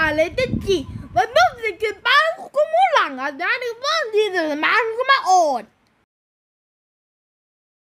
lettertje. Wat moet ik een paar kom lang. Als daar de man die de man kom maar oud.